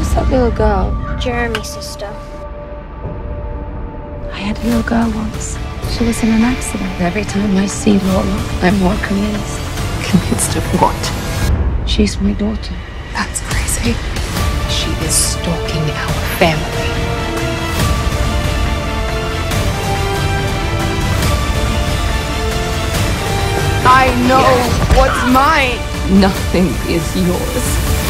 Who's that little girl? Jeremy's sister. I had a little girl once. She was in an accident. Every time I see Lola, I'm more convinced. Convinced of what? She's my daughter. That's crazy. She is stalking our family. I know what's mine. Nothing is yours.